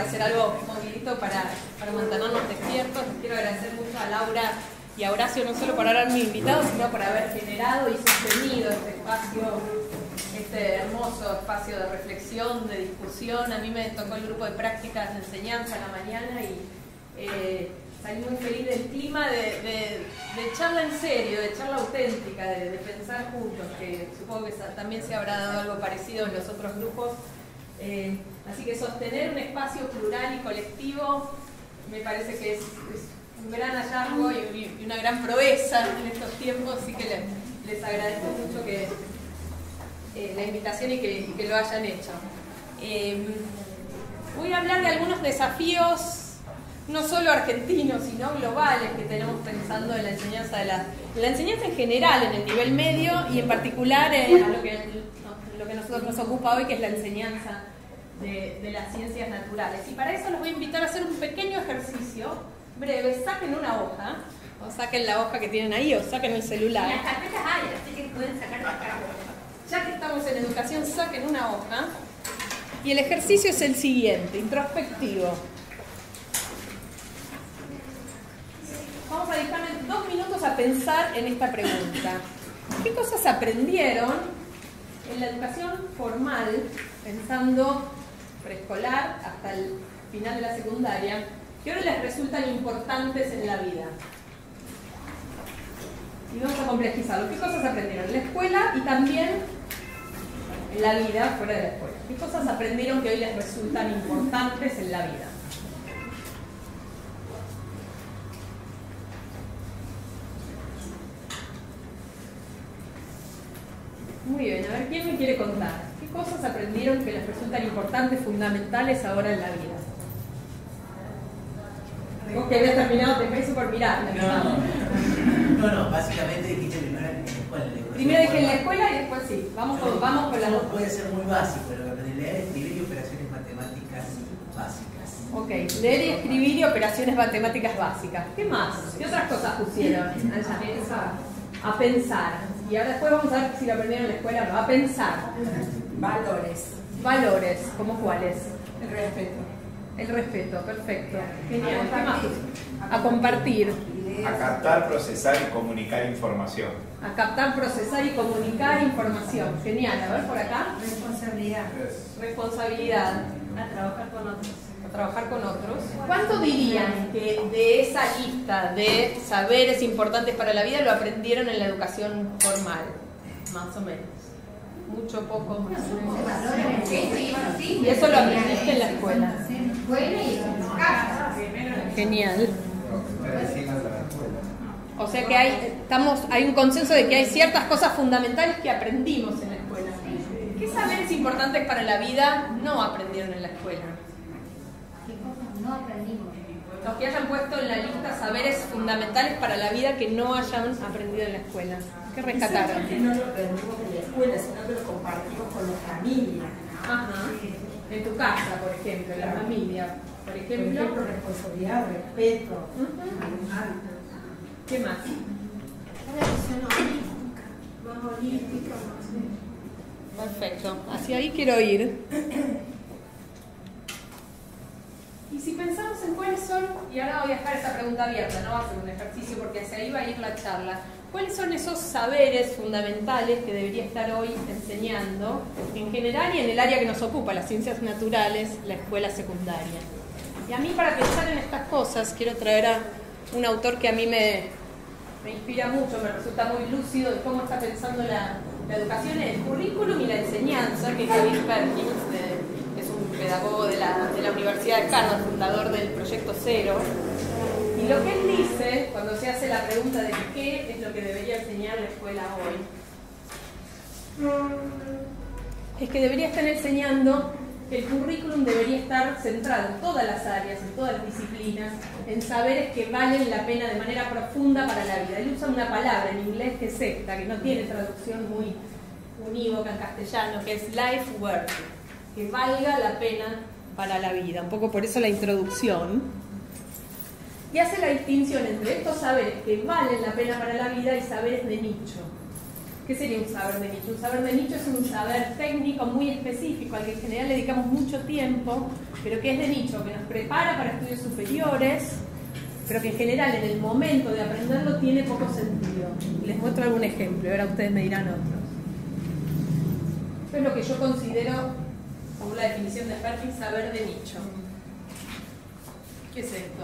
hacer algo movidito para mantenernos despiertos. Quiero agradecer mucho a Laura y a Horacio no solo por haberme invitado, sino por haber generado y sostenido este espacio, este hermoso espacio de reflexión, de discusión. A mí me tocó el grupo de prácticas de enseñanza a la mañana y salí muy feliz del clima de charla en serio, de charla auténtica, de pensar juntos, que supongo que también se habrá dado algo parecido en los otros grupos. Así que sostener un espacio plural y colectivo me parece que es un gran hallazgo y una gran proeza en estos tiempos, así que les agradezco mucho que la invitación y que lo hayan hecho. Voy a hablar de algunos desafíos, no solo argentinos, sino globales, que tenemos pensando en la enseñanza la enseñanza en general, en el nivel medio, y en particular a lo que nosotros nos ocupa hoy, que es la enseñanza de las ciencias naturales. Y para eso los voy a invitar a hacer un pequeño ejercicio breve. Saquen una hoja, o saquen la hoja que tienen ahí, o saquen el celular. Y las carpetas hay, así que pueden sacar la acá. Ya que estamos en educación, saquen una hoja. Y el ejercicio es el siguiente, introspectivo. Vamos a dedicarle 2 minutos a pensar en esta pregunta. ¿Qué cosas aprendieron en la educación formal, pensando preescolar hasta el final de la secundaria, que ahora les resultan importantes en la vida? Y vamos a complejizarlo. ¿Qué cosas aprendieron en la escuela y también en la vida fuera de la escuela? ¿Qué cosas aprendieron que hoy les resultan importantes en la vida? Muy bien, a ver, ¿quién me quiere contar? ¿Qué cosas aprendieron que les resultan importantes, fundamentales ahora en la vida? Vos que habías terminado, te hice por mirarme. No, básicamente dijiste primero en la escuela. Primero dije en la escuela y después sí. Vamos con las dos. Puede ser muy básico, pero que aprendí a leer, escribir y operaciones matemáticas básicas. Ok, leer y escribir y operaciones matemáticas básicas. ¿Qué más? ¿Qué otras cosas pusieron? A pensar. Y ahora después vamos a ver si lo aprendieron en la escuela o no. A pensar. Valores. Valores, ¿cómo cuáles? El respeto. El respeto, perfecto. Genial. ¿Qué más? A compartir. A captar, procesar y comunicar información. A captar, procesar y comunicar información. Genial. A ver por acá. Responsabilidad. Responsabilidad. A trabajar con otros. A trabajar con otros. ¿Cuánto dirían que de esa lista de saberes importantes para la vida lo aprendieron en la educación formal? Más o menos. Mucho, poco, más o menos. Y eso lo aprendiste en la escuela. Genial. O sea que hay un consenso de que hay ciertas cosas fundamentales que aprendimos en la escuela. ¿Qué saberes importantes para la vida no aprendieron en la escuela? ¿Qué cosas no aprendimos? Los que hayan puesto en la lista saberes fundamentales para la vida que no hayan aprendido en la escuela. ¿Qué rescataron? Que no lo aprendimos en la escuela, sino que lo compartimos con la familia. Ajá. En tu casa, por ejemplo, en la familia. Por ejemplo, responsabilidad, respeto. ¿Qué más? Una visión holística. Más holística, más... Perfecto. Hacia ahí quiero ir. Y si pensamos en cuáles son, y ahora voy a dejar esa pregunta abierta, no va a ser un ejercicio porque hacia ahí va a ir la charla. ¿Cuáles son esos saberes fundamentales que debería estar hoy enseñando en general y en el área que nos ocupa, las ciencias naturales, la escuela secundaria? Y a mí, para pensar en estas cosas, quiero traer a un autor que a mí me inspira mucho, me resulta muy lúcido de cómo está pensando la educación en el currículum y la enseñanza, que es David Perkins, que es un pedagogo de la Universidad de Harvard, fundador del Proyecto Cero. Y lo que él dice, cuando se hace la pregunta de qué es lo que debería enseñar la escuela hoy, es que debería estar enseñando que el currículum debería estar centrado en todas las áreas, en todas las disciplinas, en saberes que valen la pena de manera profunda para la vida. Él usa una palabra en inglés que es esta, que no tiene traducción muy unívoca en castellano, que es life work, que valga la pena para la vida. Un poco por eso la introducción. Y hace la distinción entre estos saberes que valen la pena para la vida y saberes de nicho, ¿Qué sería un saber de nicho? Un saber de nicho es un saber técnico muy específico al que en general le dedicamos mucho tiempo, pero que es de nicho, que nos prepara para estudios superiores, pero que en general en el momento de aprenderlo tiene poco sentido. Les muestro algún ejemplo y ahora ustedes me dirán otros. Esto es lo que yo considero, según la definición de Perkins, saber de nicho. ¿Qué es esto?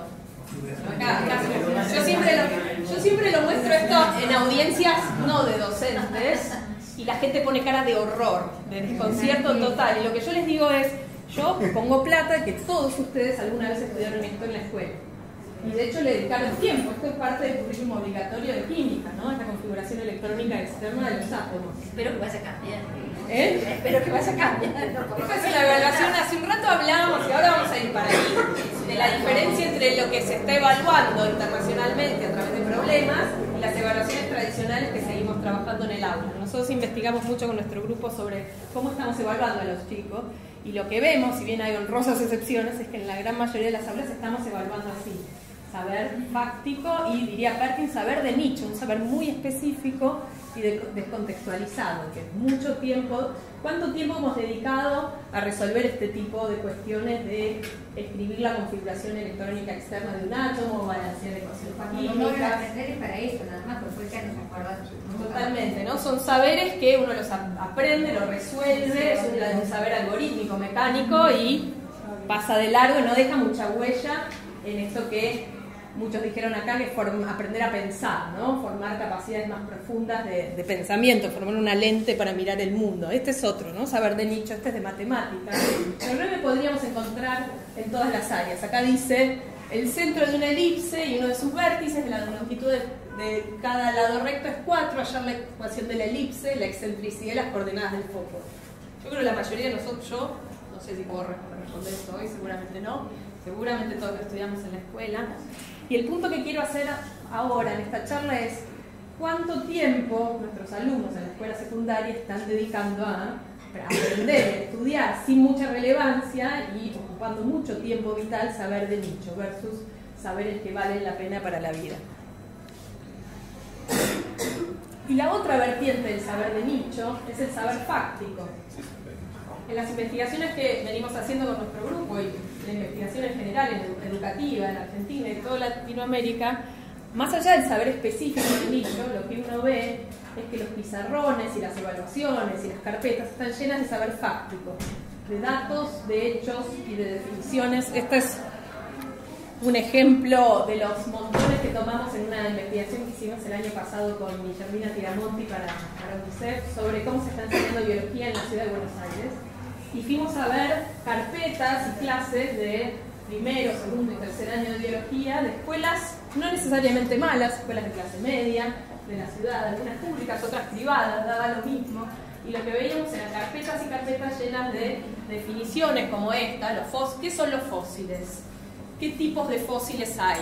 Yo siempre lo muestro esto en audiencias no de docentes y la gente pone cara de horror, de desconcierto total. Y lo que yo les digo es, yo pongo plata que todos ustedes alguna vez estudiaron esto en la escuela. Y de hecho le dedicaron tiempo. Esto es parte del currículum obligatorio de química, ¿no? Esta configuración electrónica externa de los átomos. Espero que vaya a cambiar. Espero que vaya a cambiar. Esta es la evaluación. Hace un rato hablábamos, y ahora vamos a ir para ahí, de la diferencia entre lo que se está evaluando internacionalmente a través de problemas y las evaluaciones tradicionales que seguimos trabajando en el aula. Nosotros investigamos mucho con nuestro grupo sobre cómo estamos evaluando a los chicos y lo que vemos, si bien hay honrosas excepciones, es que en la gran mayoría de las aulas estamos evaluando así. Saber fáctico y, diría Perkins, saber de nicho, un saber muy específico y descontextualizado, que es mucho tiempo. ¿Cuánto tiempo hemos dedicado a resolver este tipo de cuestiones de escribir la configuración electrónica externa de un átomo o balancear ecuaciones químicas? Aprender es para eso, nada más, porque ya nos acordamos. Totalmente, ¿no? Son saberes que uno los aprende, los resuelve, es un saber algorítmico, mecánico y pasa de largo y no deja mucha huella en esto que muchos dijeron acá, que es aprender a pensar, ¿no? Formar capacidades más profundas de pensamiento, formar una lente para mirar el mundo. Este es otro, ¿no? Saber de nicho, este es de matemáticas. Pero no lo podríamos encontrar en todas las áreas. Acá dice el centro de una elipse y uno de sus vértices, la longitud de cada lado recto es 4, hallar la ecuación de la elipse, la excentricidad y las coordenadas del foco. Yo creo que la mayoría de nosotros, yo no sé si puedo responder esto hoy, seguramente no, seguramente todos lo estudiamos en la escuela. Y el punto que quiero hacer ahora en esta charla es cuánto tiempo nuestros alumnos en la escuela secundaria están dedicando a aprender, a estudiar sin mucha relevancia y ocupando mucho tiempo vital saber de nicho versus saberes que valen la pena para la vida. Y la otra vertiente del saber de nicho es el saber fáctico. En las investigaciones que venimos haciendo con nuestro grupo y la investigación en general, educativa, en Argentina y en toda Latinoamérica, más allá del saber específico del nicho, lo que uno ve es que los pizarrones y las evaluaciones y las carpetas están llenas de saber fáctico, de datos, de hechos y de definiciones. Este es un ejemplo de los montones que tomamos en una investigación que hicimos el año pasado con Guillermina Tiramonti para UNICEF sobre cómo se está enseñando biología en la ciudad de Buenos Aires. Y fuimos a ver carpetas y clases de primero, segundo y tercer año de biología de escuelas no necesariamente malas, escuelas de clase media, de la ciudad, algunas públicas, otras privadas, daba lo mismo. Y lo que veíamos eran carpetas y carpetas llenas de definiciones como esta, ¿qué son los fósiles? ¿Qué tipos de fósiles hay?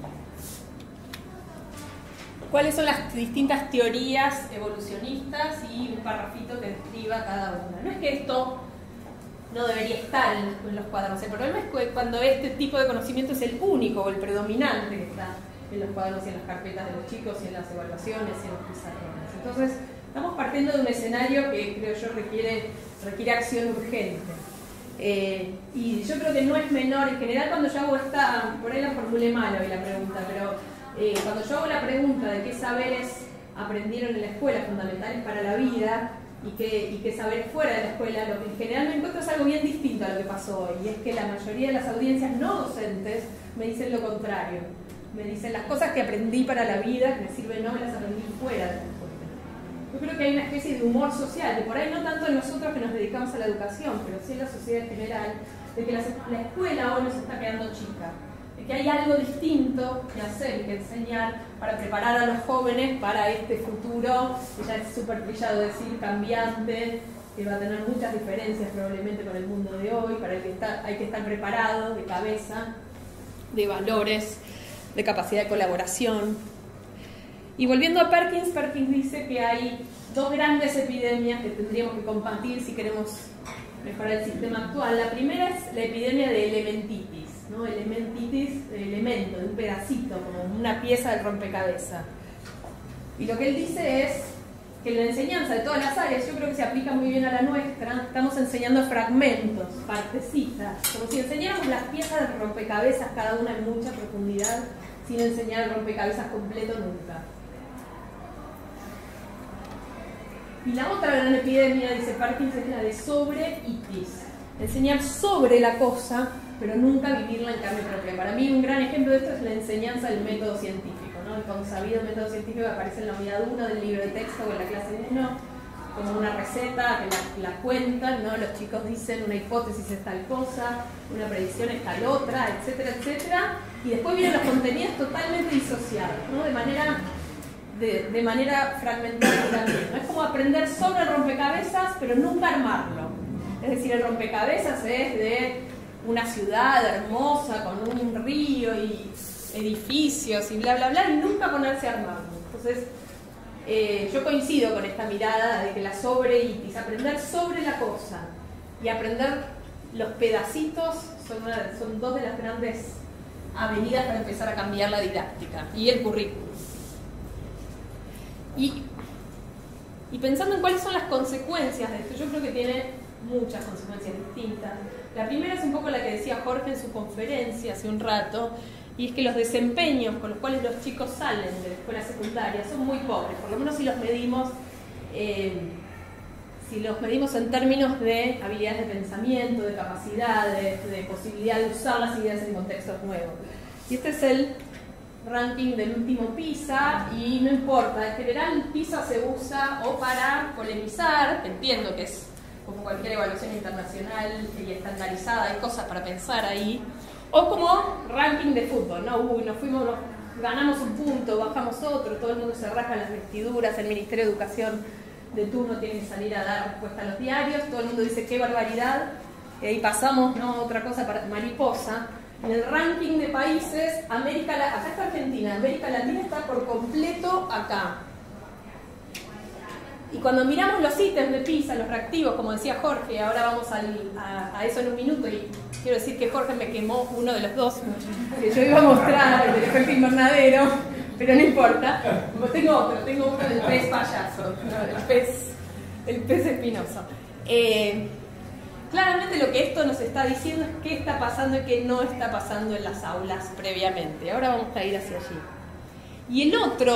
¿Cuáles son las distintas teorías evolucionistas? Y un parrafito que describa cada una. No es que esto no debería estar en los cuadernos. El problema es que cuando este tipo de conocimiento es el único o el predominante que está en los cuadernos y en las carpetas de los chicos y en las evaluaciones y en los pizarrones. Entonces, estamos partiendo de un escenario que creo yo requiere acción urgente. Y yo creo que no es menor, en general cuando yo hago esta, por ahí la formulé mal hoy la pregunta, pero cuando yo hago la pregunta de qué saberes aprendieron en la escuela fundamentales para la vida y qué saberes fuera de la escuela, lo que en general me encuentro es algo bien distinto a lo que pasó hoy, y es que la mayoría de las audiencias no docentes me dicen lo contrario, me dicen las cosas que aprendí para la vida, que me sirven, no me las aprendí fuera de la escuela. Yo creo que hay una especie de humor social, que por ahí no tanto en nosotros que nos dedicamos a la educación, pero sí en la sociedad en general, de que la escuela hoy nos está quedando chica, de que hay algo distinto que hacer y que enseñar para preparar a los jóvenes para este futuro, que ya es súper trillado decir, cambiante, que va a tener muchas diferencias probablemente con el mundo de hoy, para el que hay que estar preparado de cabeza, de valores, de capacidad de colaboración. Y volviendo a Perkins, Perkins dice que hay dos grandes epidemias que tendríamos que combatir si queremos mejorar el sistema actual. La primera es la epidemia de elementitis, ¿no? Elementitis de elemento, de un pedacito, como una pieza del rompecabezas. Y lo que él dice es que la enseñanza de todas las áreas, yo creo que se aplica muy bien a la nuestra, estamos enseñando fragmentos, partecitas, como si enseñáramos las piezas de rompecabezas, cada una en mucha profundidad, sin enseñar el rompecabezas completo nunca. Y la otra gran epidemia, dice Parkinson, es la de sobreitis. Enseñar sobre la cosa, pero nunca vivirla en carne propia. Para mí un gran ejemplo de esto es la enseñanza del método científico, ¿no? El consabido método científico que aparece en la unidad 1 del libro de texto o en la clase 1, como una receta que la cuentan, ¿no? Los chicos dicen una hipótesis es tal cosa, una predicción es tal otra, etcétera, etcétera. Y después vienen los contenidos totalmente disociados, ¿no? De manera fragmentada también, ¿no? Es como aprender sobre el rompecabezas, pero nunca armarlo. Es decir, el rompecabezas es de una ciudad hermosa, con un río y edificios y bla, bla, bla, y nunca ponerse a armarlo. Entonces, yo coincido con esta mirada de que la sobreitis, aprender sobre la cosa y aprender los pedacitos son dos de las grandes avenidas para empezar a cambiar la didáctica y el currículum. Y pensando en cuáles son las consecuencias de esto, yo creo que tiene muchas consecuencias distintas. La primera es un poco la que decía Jorge en su conferencia hace un rato, y es que los desempeños con los cuales los chicos salen de la escuela secundaria son muy pobres, por lo menos si los medimos en términos de habilidades de pensamiento, de capacidades, de posibilidad de usar las ideas en contextos nuevos. Y este es el ranking del último PISA, y no importa, en general PISA se usa o para polemizar, entiendo que es como cualquier evaluación internacional y estandarizada, hay cosas para pensar ahí, o como ranking de fútbol, ¿no? Ganamos un punto, bajamos otro, todo el mundo se rasga las vestiduras, el Ministerio de Educación de turno tiene que salir a dar respuesta a los diarios, todo el mundo dice qué barbaridad, y ahí pasamos, ¿no? Otra cosa para mariposa. En el ranking de países, acá está Argentina, América Latina está por completo acá. Y cuando miramos los ítems de PISA, los reactivos, como decía Jorge, ahora vamos a eso en un minuto, y quiero decir que Jorge me quemó uno de los dos que yo iba a mostrar, el del efecto invernadero, pero no importa. Tengo uno del pez payaso, ¿no? el pez espinoso. Claramente lo que esto nos está diciendo es qué está pasando y qué no está pasando en las aulas previamente. Ahora vamos a ir hacia allí. Y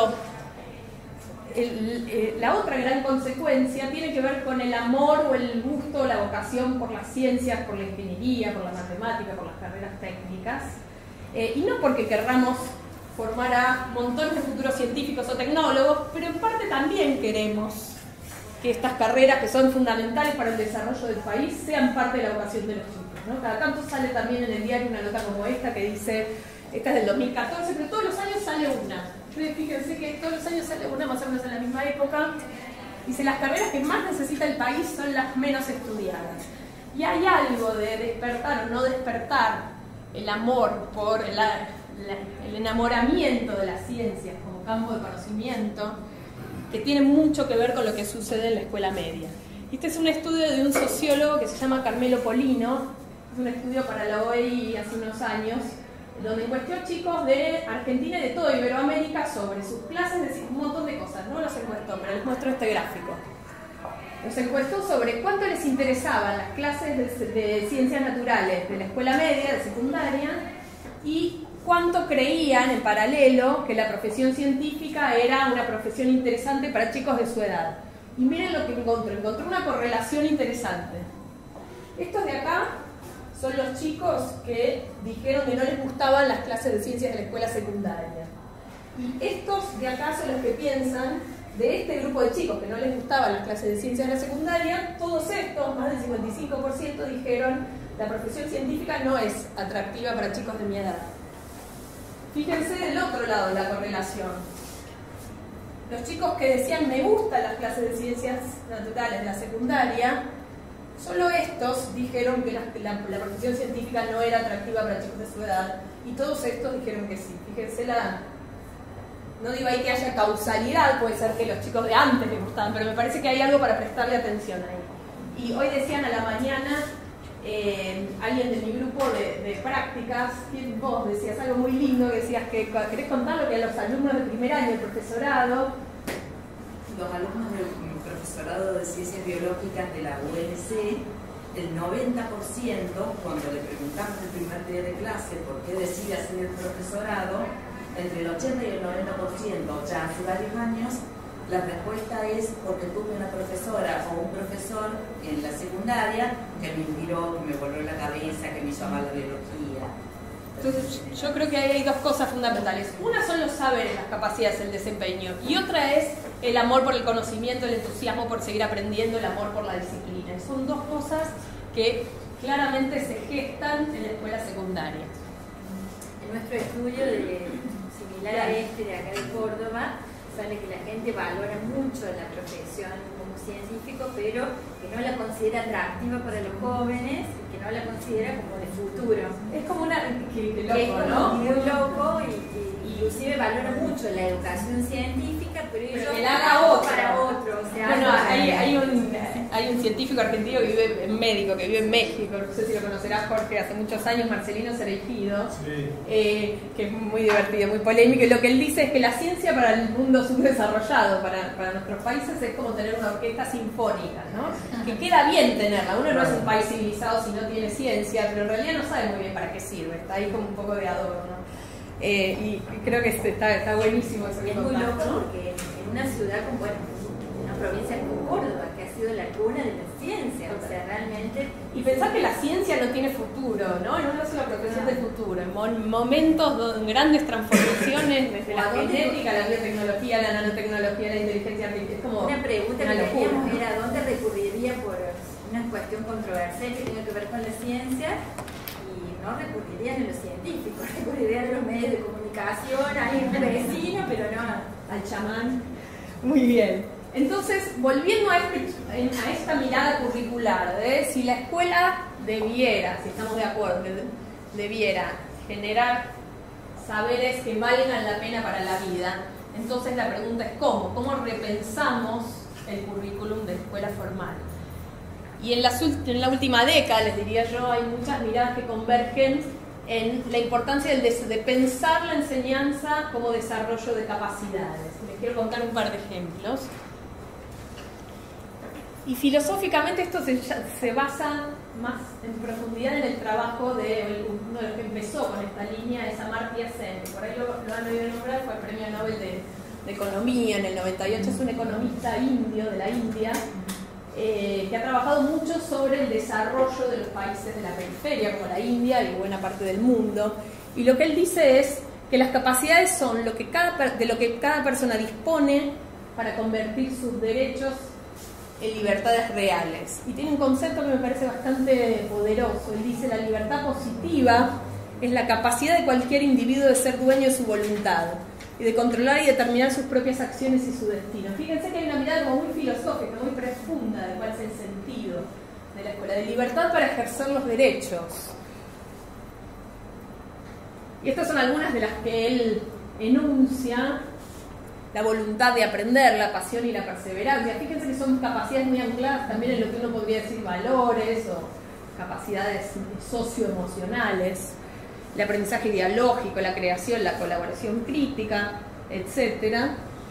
la otra gran consecuencia tiene que ver con el amor o el gusto, la vocación por las ciencias, por la ingeniería, por la matemática, por las carreras técnicas. Y no porque querramos formar a montones de futuros científicos o tecnólogos, pero en parte también queremos que estas carreras que son fundamentales para el desarrollo del país sean parte de la vocación de los chicos, ¿no? Cada tanto sale también en el diario una nota como esta que dice, esta es del 2014, pero todos los años sale una. Fíjense que todos los años sale una más o menos en la misma época. Dice, las carreras que más necesita el país son las menos estudiadas. Y hay algo de despertar o no despertar el amor por el enamoramiento de las ciencias como campo de conocimiento, que tiene mucho que ver con lo que sucede en la escuela media. Este es un estudio de un sociólogo que se llama Carmelo Polino, es un estudio para la OEI hace unos años, donde encuestó chicos de Argentina y de toda Iberoamérica sobre sus clases, de un montón de cosas, no los encuestó, pero les muestro este gráfico. Los encuestó sobre cuánto les interesaban las clases de ciencias naturales de la escuela media, de secundaria, y cuánto creían en paralelo que la profesión científica era una profesión interesante para chicos de su edad. Y miren lo que encontró una correlación interesante. Estos de acá son los chicos que dijeron que no les gustaban las clases de ciencias de la escuela secundaria. Y estos de acá son los que piensan, de este grupo de chicos que no les gustaban las clases de ciencias de la secundaria, todos estos, más del 55%, dijeron la profesión científica no es atractiva para chicos de mi edad. Fíjense del otro lado de la correlación. Los chicos que decían me gustan las clases de ciencias naturales de la secundaria, solo estos dijeron que la profesión científica no era atractiva para chicos de su edad, y todos estos dijeron que sí. Fíjense no digo ahí que haya causalidad, puede ser que los chicos de antes les gustaban, pero me parece que hay algo para prestarle atención ahí. Y hoy decían a la mañana, alguien de mi grupo de prácticas, vos decías algo muy lindo, que decías que querés contar lo que a los alumnos de primer año, el profesorado, los alumnos del profesorado de Ciencias Biológicas de la UNC, el 90%, cuando le preguntamos el primer día de clase por qué decide hacer el profesorado, entre el 80 y el 90%, ya hace varios años, la respuesta es porque tuve una profesora o un profesor en la secundaria que me inspiró, que me voló la cabeza, que me hizo amar la biología. Entonces, yo creo que hay dos cosas fundamentales. Una son los saberes, las capacidades, el desempeño. Y otra es el amor por el conocimiento, el entusiasmo por seguir aprendiendo, el amor por la disciplina. Y son dos cosas que claramente se gestan en la escuela secundaria. En nuestro estudio similar a este de acá de Córdoba, sale que la gente valora mucho la profesión como científico, pero que no la considera atractiva para los jóvenes, que no la considera como de futuro. Es como una... Que es como muy loco y inclusive valora mucho la educación científica, pero ellos que la haga otro. Para otro. O sea, bueno, hay un científico argentino que vive en médico, que vive en México, no sé si lo conocerás, Jorge, hace muchos años, Marcelino Cereijido, sí. Que es muy divertido, muy polémico, y lo que él dice es que la ciencia para el mundo subdesarrollado, para nuestros países, es como tener una orquesta sinfónica, ¿no? Que queda bien tenerla. Uno no es un país civilizado si no tiene ciencia, pero en realidad no sabe muy bien para qué sirve, está ahí como un poco de adorno. Y creo que está buenísimo eso que es muy contás, loco, ¿no? porque en una ciudad como, bueno, una provincia como Córdoba, que ha sido la cuna de la ciencia, o sea, realmente... Y pensar que la ciencia no tiene futuro, ¿no? No es una profesión de futuro. En momentos de grandes transformaciones, desde la genética, la biotecnología, la nanotecnología, la inteligencia artificial, es como una pregunta una que locura, teníamos ¿no? era ¿dónde recurriría por una cuestión controversial que tenga que ver con la ciencia? Y no recurrirían a los científicos, recurrirían a los medios de comunicación, a un vecino, pero no al chamán. Muy bien. Entonces, volviendo a esta mirada curricular, de si la escuela debiera, si estamos de acuerdo, debiera generar saberes que valgan la pena para la vida, entonces la pregunta es ¿cómo? ¿Cómo repensamos el currículum de escuela formal? Y en la última década, les diría yo, hay muchas miradas que convergen en la importancia de pensar la enseñanza como desarrollo de capacidades. Les quiero contar un par de ejemplos. Y filosóficamente esto se basa más en profundidad en el trabajo de uno de los que empezó con esta línea, es Amartya Sen, que por ahí lo han oído nombrar, fue el Premio Nobel de Economía en el 98, es un economista indio de la India, que ha trabajado mucho sobre el desarrollo de los países de la periferia, como la India y buena parte del mundo. Y lo que él dice es que las capacidades son de lo que cada persona dispone para convertir sus derechos en libertades reales. Y tiene un concepto que me parece bastante poderoso. Él dice: la libertad positiva es la capacidad de cualquier individuo de ser dueño de su voluntad y de controlar y determinar sus propias acciones y su destino. Fíjense que hay una mirada como muy filosófica, muy profunda de cuál es el sentido de la escuela, de libertad para ejercer los derechos. Y estas son algunas de las que él enuncia: la voluntad de aprender, la pasión y la perseverancia. Fíjense que son capacidades muy ancladas también en lo que uno podría decir valores o capacidades socioemocionales. El aprendizaje dialógico, la creación, la colaboración crítica, etc.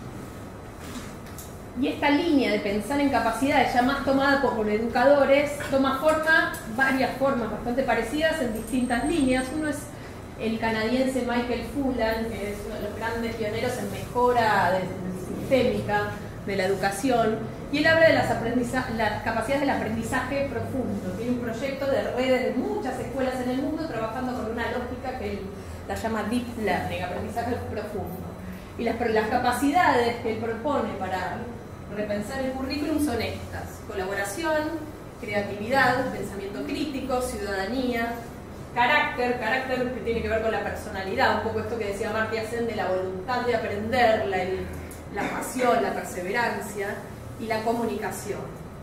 Y esta línea de pensar en capacidades, ya más tomada por educadores, toma varias formas bastante parecidas en distintas líneas. Uno es el canadiense Michael Fullan, que es uno de los grandes pioneros en mejora sistémica de la educación, y él habla de las capacidades del aprendizaje profundo. Tiene un proyecto de redes de muchas escuelas en el mundo trabajando con una lógica que él la llama Deep Learning, aprendizaje profundo. Y las capacidades que él propone para repensar el currículum son estas: colaboración, creatividad, pensamiento crítico, ciudadanía, carácter que tiene que ver con la personalidad, un poco esto que decía Amartya Sen de la voluntad de aprender, la pasión, la perseverancia, y la comunicación.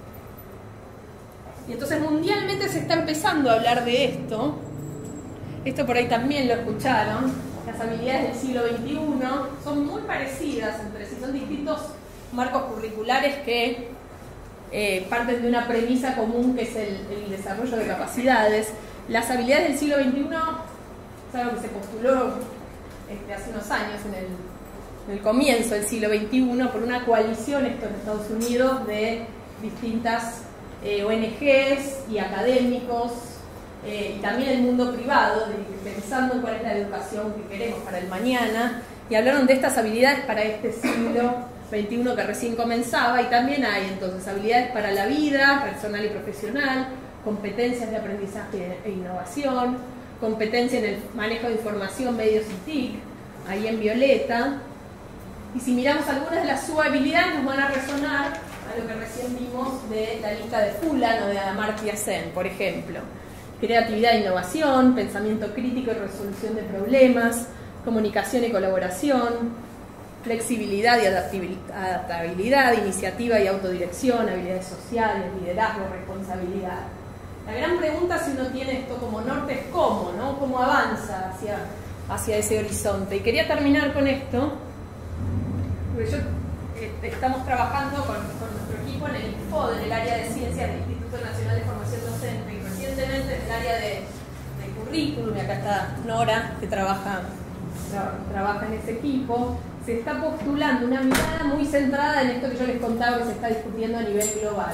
Y entonces mundialmente se está empezando a hablar de esto. Esto por ahí también lo escucharon. Las habilidades del siglo XXI son muy parecidas entre sí, son distintos marcos curriculares que parten de una premisa común, que es el desarrollo de capacidades. Las habilidades del siglo XXI es algo que se postuló hace unos años en en el comienzo del siglo XXI, por una coalición, esto en Estados Unidos, de distintas ONGs y académicos, y también el mundo privado, pensando en cuál es la educación que queremos para el mañana, y hablaron de estas habilidades para este siglo XXI que recién comenzaba, y también hay entonces habilidades para la vida personal y profesional, competencias de aprendizaje e innovación, competencia en el manejo de información, medios y TIC, ahí en violeta. Y si miramos algunas de las subhabilidades nos van a resonar a lo que recién vimos de la lista de Fulan o de Amartya Sen, por ejemplo. Creatividad e innovación, pensamiento crítico y resolución de problemas, comunicación y colaboración, flexibilidad y adaptabilidad, iniciativa y autodirección, habilidades sociales, liderazgo, responsabilidad. La gran pregunta, si uno tiene esto como norte, es cómo, ¿no? Cómo avanza hacia ese horizonte. Y quería terminar con esto, porque estamos trabajando con nuestro equipo en el INFOD, en el área de ciencias del Instituto Nacional de Formación Docente, y recientemente en el área de currículum, y acá está Nora, que trabaja en ese equipo, se está postulando una mirada muy centrada en esto que yo les contaba que se está discutiendo a nivel global.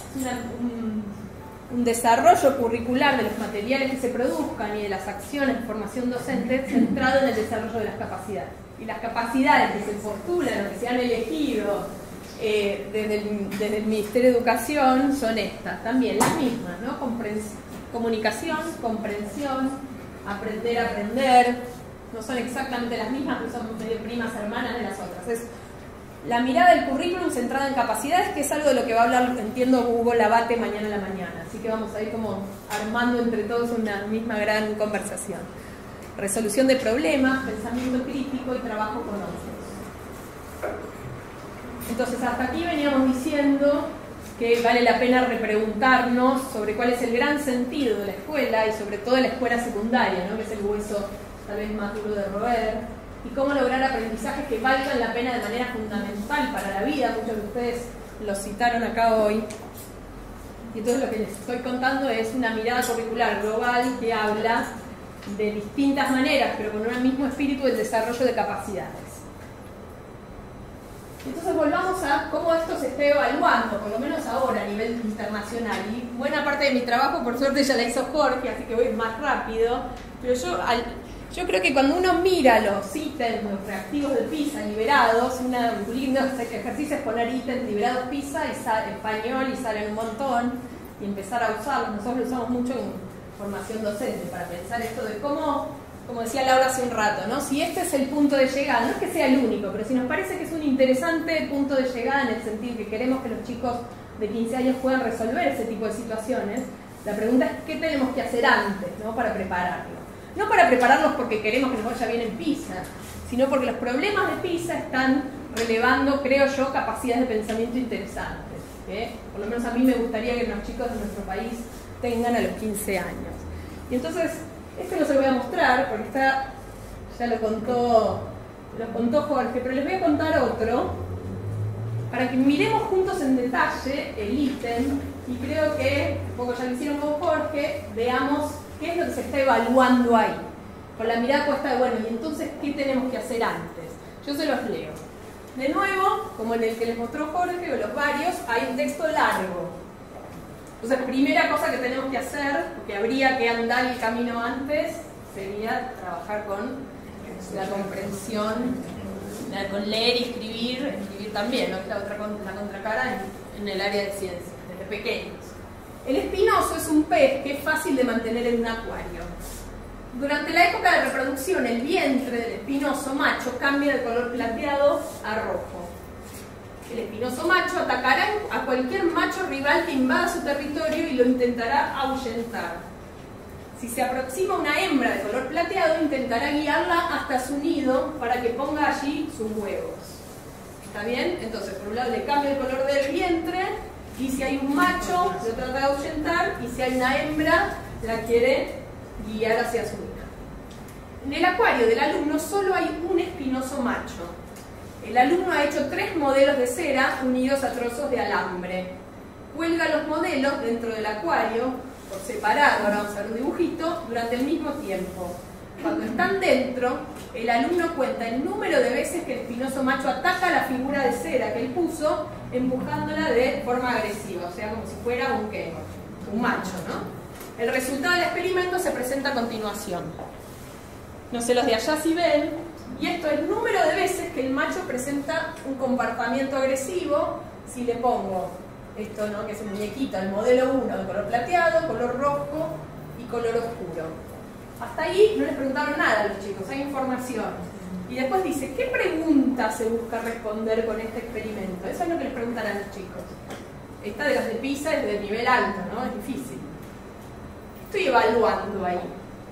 Un desarrollo curricular de los materiales que se produzcan y de las acciones de formación docente centrado en el desarrollo de las capacidades. Y las capacidades que se postulan o que se han elegido desde el Ministerio de Educación son estas, también las mismas, ¿no? Comunicación, comprensión, aprender a aprender, no son exactamente las mismas, pero son medio primas hermanas de las otras. Es la mirada del currículum centrada en capacidades, que es algo de lo que va a hablar, entiendo, Hugo Labate mañana a la mañana. Así que vamos a ir como armando entre todos una misma gran conversación. Resolución de problemas, pensamiento crítico y trabajo con otros. Entonces, hasta aquí veníamos diciendo que vale la pena repreguntarnos sobre cuál es el gran sentido de la escuela y sobre todo de la escuela secundaria, ¿no? Que es el hueso tal vez más duro de roer, y cómo lograr aprendizajes que valgan la pena de manera fundamental para la vida. Muchos de ustedes los citaron acá hoy. Y entonces lo que les estoy contando es una mirada curricular global que habla de distintas maneras, pero con un mismo espíritu del desarrollo de capacidades. Entonces volvamos a cómo esto se está evaluando, por lo menos ahora a nivel internacional. Y buena parte de mi trabajo, por suerte, ya la hizo Jorge, así que voy más rápido. Pero yo creo que cuando uno mira los ítems, los reactivos de PISA liberados, un lindo ejercicio es poner ítems liberados PISA y español, y salen un montón, y empezar a usarlos. Nosotros lo usamos mucho en formación docente para pensar esto de cómo, como decía Laura hace un rato, ¿no? Si este es el punto de llegada, no es que sea el único, pero si nos parece que es un interesante punto de llegada en el sentido que queremos que los chicos de 15 años puedan resolver ese tipo de situaciones, la pregunta es qué tenemos que hacer antes, ¿no? Para prepararlos. No para prepararlos porque queremos que nos vaya bien en PISA, sino porque los problemas de PISA están relevando, creo yo, capacidades de pensamiento interesantes, ¿eh? Por lo menos a mí me gustaría que los chicos de nuestro país tengan a los 15 años. Y entonces, este no se lo voy a mostrar porque ya lo contó Jorge, pero les voy a contar otro para que miremos juntos en detalle el ítem, y creo que, un poco ya lo hicieron con Jorge, veamos qué es lo que se está evaluando ahí, con la mirada puesta de, bueno, y entonces, ¿qué tenemos que hacer antes? Yo se los leo. De nuevo, como en el que les mostró Jorge, o los varios, hay un texto largo. Entonces, primera cosa que tenemos que hacer, porque habría que andar el camino antes, sería trabajar con la comprensión, con leer y escribir también, ¿no? Es la contracara en el área de ciencias, desde pequeños. El espinoso es un pez que es fácil de mantener en un acuario. Durante la época de reproducción, el vientre del espinoso macho cambia de color plateado a rojo. El espinoso macho atacará a cualquier macho rival que invada su territorio y lo intentará ahuyentar. Si se aproxima una hembra de color plateado, intentará guiarla hasta su nido para que ponga allí sus huevos. ¿Está bien? Entonces, por un lado le cambia el color del vientre, y si hay un macho, lo trata de ahuyentar, y si hay una hembra, la quiere guiar hacia su nido. En el acuario del alumno solo hay un espinoso macho. El alumno ha hecho 3 modelos de cera unidos a trozos de alambre. Cuelga los modelos dentro del acuario, por separado, ahora vamos a ver un dibujito, durante el mismo tiempo. Cuando están dentro, el alumno cuenta el número de veces que el espinoso macho ataca la figura de cera que él puso, empujándola de forma agresiva, o sea, como si fuera un macho, ¿no? El resultado del experimento se presenta a continuación. No sé los de allá si ven, y esto es el número de veces que el macho presenta un comportamiento agresivo. Si le pongo esto, ¿no?, que es un muñequito, el modelo 1 de color plateado, color rojo y color oscuro. Hasta ahí no les preguntaron nada a los chicos, hay información. Y después dice, ¿qué pregunta se busca responder con este experimento? Eso es lo que les preguntan a los chicos. Esta de los de PISA es de nivel alto, ¿no? Es difícil. ¿Qué estoy evaluando ahí?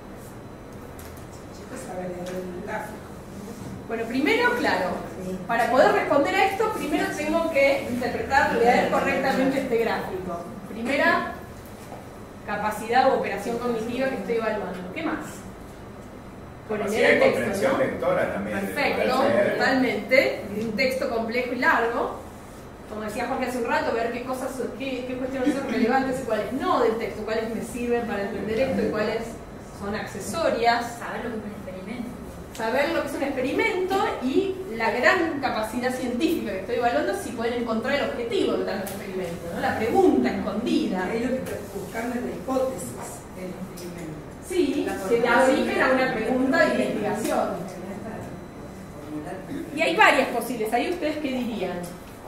Bueno, primero, claro, para poder responder a esto, primero tengo que interpretar, leer correctamente este gráfico. Primera capacidad o operación cognitiva que estoy evaluando. ¿Qué más? Bueno, Capacidad leer de el texto, comprensión ¿no? lectora también. Perfecto, totalmente. Un texto complejo y largo. Como decía Jorge hace un rato, ver qué cosas, qué cuestiones son relevantes y cuáles no del texto, cuáles me sirven para entender esto y cuáles son accesorias. Saber lo que es un experimento. Saber lo que es un experimento y la gran capacidad científica que estoy evaluando, si pueden encontrar el objetivo de tal experimento, ¿no? La pregunta escondida. Ahí lo que buscan es la hipótesis del experimento. Sí, que da origen a una pregunta de investigación. Y hay varias posibles. ¿Ahí ustedes qué dirían?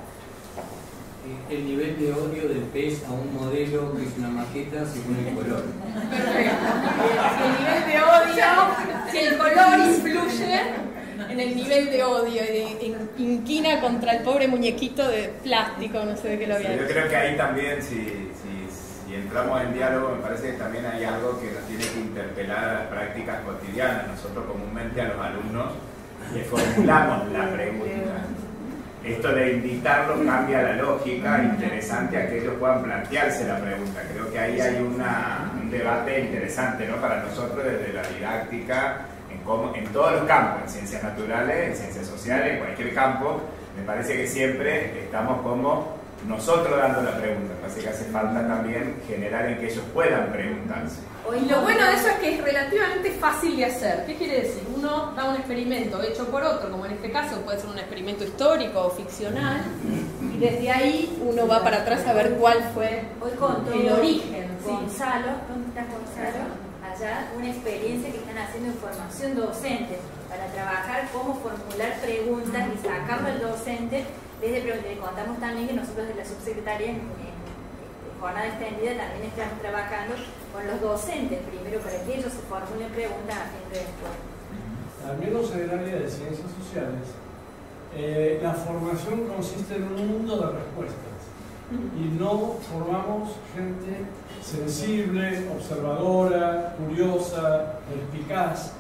El nivel de odio del pez a un modelo que es una maqueta según el color. Perfecto. Si el nivel de odio, si el color influye en el nivel de odio y de inquina contra el pobre muñequito de plástico, no sé de qué lo había Yo hecho. creo que ahí también, si entramos en diálogo, me parece que también hay algo que nos tiene que interpelar a las prácticas cotidianas. Nosotros comúnmente a los alumnos les formulamos la pregunta. Esto de invitarlos cambia la lógica, interesante a que ellos puedan plantearse la pregunta. Creo que ahí hay un debate interesante, ¿no?, para nosotros desde la didáctica, en todos los campos, en ciencias naturales, en ciencias sociales, en cualquier campo. Me parece que siempre estamos como nosotros dando la pregunta. Me parece que hace falta también generar en que ellos puedan preguntarse. Y lo bueno de eso es que es relativamente fácil de hacer. ¿Qué quiere decir? Uno da un experimento hecho por otro, como en este caso puede ser un experimento histórico o ficcional, y desde ahí uno va para atrás a ver cuál fue Hoy contó el origen. Sí. Gonzalo, ¿dónde está Gonzalo? Allá, una experiencia que están haciendo en formación docente para trabajar cómo formular preguntas y sacarlo al docente. Le contamos también que nosotros de la subsecretaria en jornada extendida también estamos trabajando con los docentes primero para que ellos se formulen preguntas a fin de respuesta. Al menos en el área de ciencias sociales, la formación consiste en un mundo de respuestas y no formamos gente sensible, observadora, curiosa, perspicaz.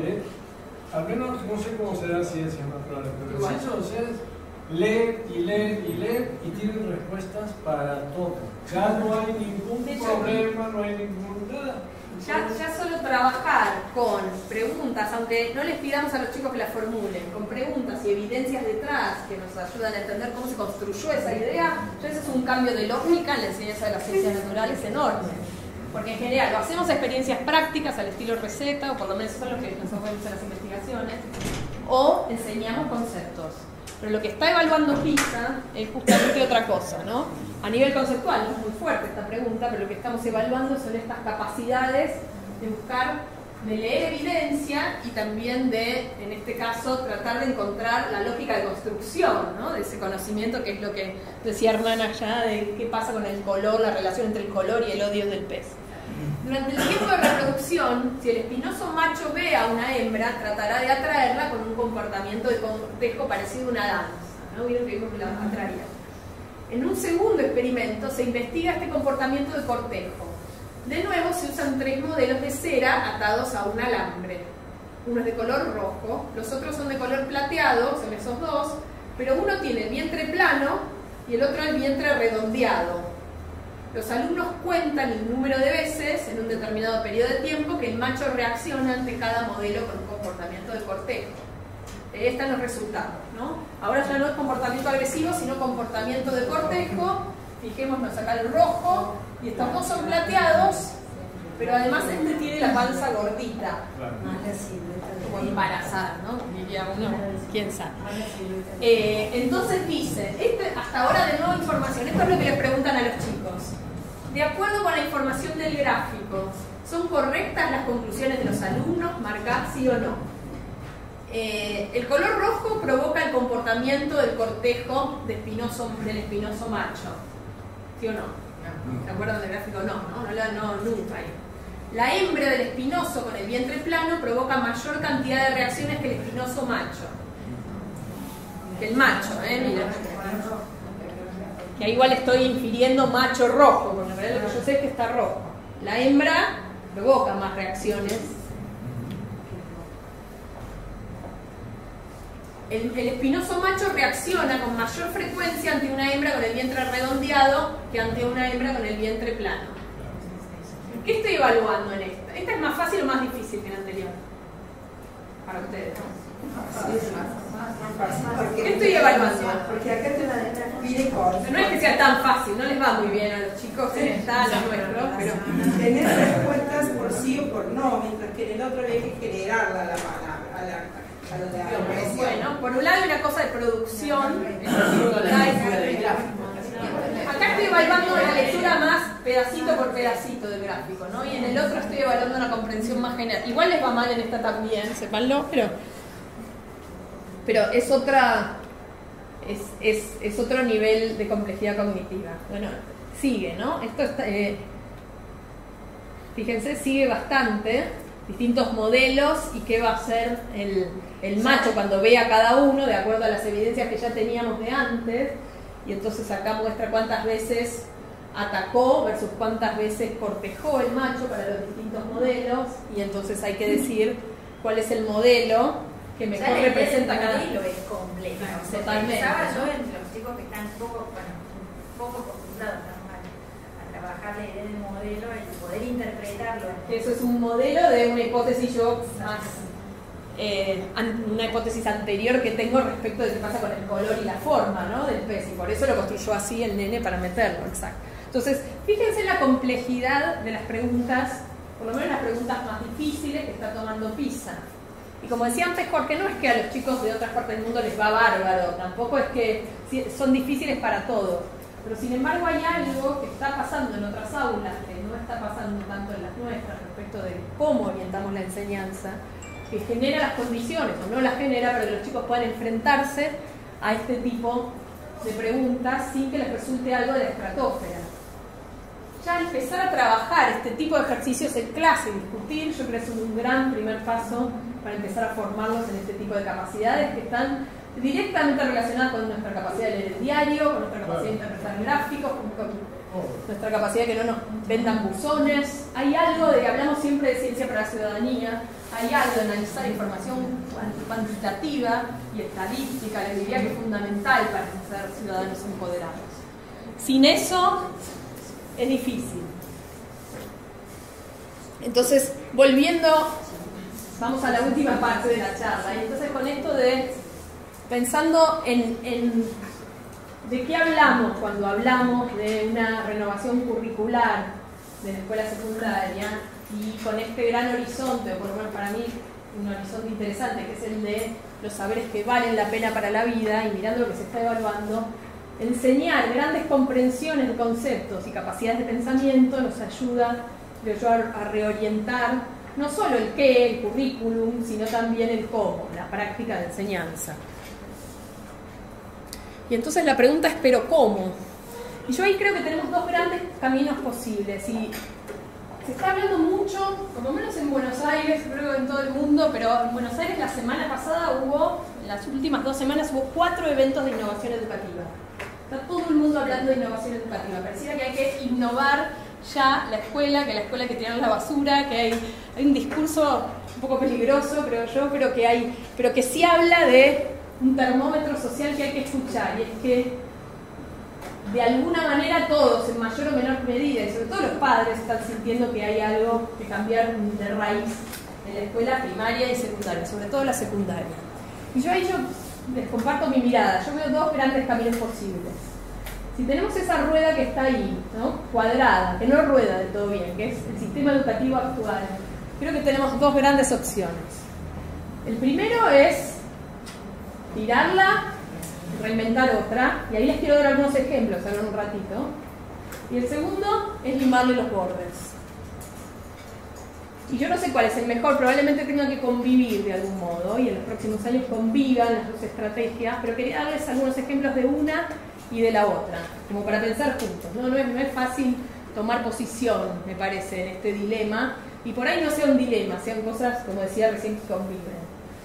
Al menos no sé cómo serán ciencias naturales, pero en ciencias sociales leen y leen y leen y tienen respuestas para todo. Ya no hay ningún problema, no hay ningún nada. Ya solo trabajar con preguntas, aunque no les pidamos a los chicos que las formulen, con preguntas y evidencias detrás que nos ayudan a entender cómo se construyó esa idea, ya eso es un cambio de lógica en la enseñanza de las ciencias naturales enorme. Porque en general lo hacemos a experiencias prácticas al estilo receta, o por lo menos eso es lo que nos ofrecen las investigaciones, o enseñamos conceptos. Pero lo que está evaluando PISA es justamente otra cosa, ¿no? A nivel conceptual, no es muy fuerte esta pregunta, pero lo que estamos evaluando son estas capacidades de buscar, de leer evidencia y también de, en este caso, tratar de encontrar la lógica de construcción, ¿no?, de ese conocimiento, que es lo que decía Hernán allá, de qué pasa con el color, la relación entre el color y el odio del pez. Durante el tiempo de reproducción, si el espinoso macho ve a una hembra, tratará de atraerla con un comportamiento de cortejo parecido a una danza, ¿no? Vieron que dijo que la atraía. En un segundo experimento se investiga este comportamiento de cortejo. De nuevo se usan 3 modelos de cera atados a un alambre. Uno es de color rojo, los otros son de color plateado, son esos dos, pero uno tiene el vientre plano y el otro el vientre redondeado. Los alumnos cuentan el número de veces en un determinado periodo de tiempo que el macho reacciona ante cada modelo con un comportamiento de cortejo. Ahí están los resultados, ¿no? Ahora ya no es comportamiento agresivo, sino comportamiento de cortejo. Fijémonos acá el rojo, y estos dos son plateados, pero además este tiene la panza gordita, como embarazada, ¿no? Diría uno, quién sabe. Entonces dice, hasta ahora de nuevo información, esto es lo que les preguntan a los chicos. De acuerdo con la información del gráfico, ¿son correctas las conclusiones de los alumnos? Marcad sí o no. El color rojo provoca el comportamiento del cortejo del espinoso macho. ¿Sí o no? ¿Se acuerdan del gráfico? No, nunca. La hembra del espinoso con el vientre plano provoca mayor cantidad de reacciones que el espinoso macho. Que el macho, mira. Que ahí igual estoy infiriendo macho rojo, porque en realidad lo que yo sé es que está rojo. La hembra provoca más reacciones. El espinoso macho reacciona con mayor frecuencia ante una hembra con el vientre redondeado que ante una hembra con el vientre plano. ¿Qué estoy evaluando en esta? ¿Esta es más fácil o más difícil que la anterior? Para ustedes. ¿Qué estoy evaluando? Porque acá te la pide corto. No es que sea tan fácil, no les va muy bien a los chicos en esta, a los nuestros, pero tenés respuestas por sí o por no, mientras que en el otro había que generarla la palabra, a lo de la expresión. Bueno, por un lado hay una cosa de producción. Acá estoy evaluando la lectura más pedacito por pedacito del gráfico, ¿no? Y en el otro estoy evaluando una comprensión más general. Igual les va mal en esta también, sépanlo, pero es otra, es otro nivel de complejidad cognitiva. Bueno, sigue, ¿no? Esto está, fíjense, sigue bastante, distintos modelos y qué va a hacer el macho cuando ve a cada uno de acuerdo a las evidencias que ya teníamos de antes. Y entonces acá muestra cuántas veces atacó versus cuántas veces cortejó el macho para los distintos modelos, y entonces hay que decir cuál es el modelo que mejor representa cada modelo. Es complejo. Totalmente. Pensaba yo entre los chicos que están poco acostumbrados a trabajar la idea del modelo, el poder interpretarlo. Eso es un modelo de una hipótesis más... una hipótesis anterior que tengo respecto de qué pasa con el color y la forma, ¿no? Del pez, y por eso lo construyó así el nene para meterlo, exacto. Entonces, fíjense la complejidad de las preguntas, por lo menos las preguntas más difíciles que está tomando PISA. Y como decía antes Jorge, no es que a los chicos de otras partes del mundo les va bárbaro, tampoco es que son difíciles para todos, pero sin embargo hay algo que está pasando en otras aulas que no está pasando tanto en las nuestras respecto de cómo orientamos la enseñanza, que genera las condiciones, o no las genera, para que los chicos puedan enfrentarse a este tipo de preguntas sin que les resulte algo de la estratosfera. Ya empezar a trabajar este tipo de ejercicios en clase y discutir, yo creo que es un gran primer paso para empezar a formarlos en este tipo de capacidades que están directamente relacionadas con nuestra capacidad de leer el diario, con nuestra capacidad de interpretar gráficos, con nuestra capacidad de que no nos vendan buzones. Hay algo de que hablamos siempre de ciencia para la ciudadanía, hay algo de analizar información cuantitativa y estadística, les diría que es fundamental para ser ciudadanos empoderados. Sin eso es difícil. Entonces, volviendo, vamos a la última parte de la charla, y entonces con esto de, pensando en ¿de qué hablamos cuando hablamos de una renovación curricular de la escuela secundaria? Y con este gran horizonte, o por lo menos para mí un horizonte interesante, que es el de los saberes que valen la pena para la vida, y mirando lo que se está evaluando, enseñar grandes comprensiones de conceptos y capacidades de pensamiento nos ayuda, creo yo, a reorientar no solo el qué, el currículum, sino también el cómo, la práctica de enseñanza. Y entonces la pregunta es, ¿pero cómo? Y yo ahí creo que tenemos dos grandes caminos posibles. Y se está hablando mucho, por lo menos en Buenos Aires, creo que en todo el mundo, pero en Buenos Aires la semana pasada en las últimas 2 semanas hubo 4 eventos de innovación educativa. Está todo el mundo hablando de innovación educativa. Pareciera que hay que innovar ya la escuela, que la escuela hay que tirar la basura, que hay un discurso un poco peligroso, creo yo, pero que sí habla de un termómetro social que hay que escuchar, y es que de alguna manera todos, en mayor o menor medida, y sobre todo los padres, están sintiendo que hay algo que cambiar de raíz en la escuela primaria y secundaria, sobre todo la secundaria. Y yo ahí les comparto mi mirada. Yo veo 2 grandes caminos posibles. Si tenemos esa rueda que está ahí, ¿no? Cuadrada, que no rueda del todo bien, que es el sistema educativo actual, creo que tenemos dos grandes opciones. El primero es tirarla, reinventar otra, y ahí les quiero dar algunos ejemplos ahora en un ratito. Y el segundo es limarle los bordes. Y yo no sé cuál es el mejor, probablemente tengan que convivir de algún modo, y en los próximos años convivan las dos estrategias, pero quería darles algunos ejemplos de una y de la otra, como para pensar juntos. No es fácil tomar posición, me parece, en este dilema, y por ahí no sea un dilema, sean cosas, como decía recién, que conviven.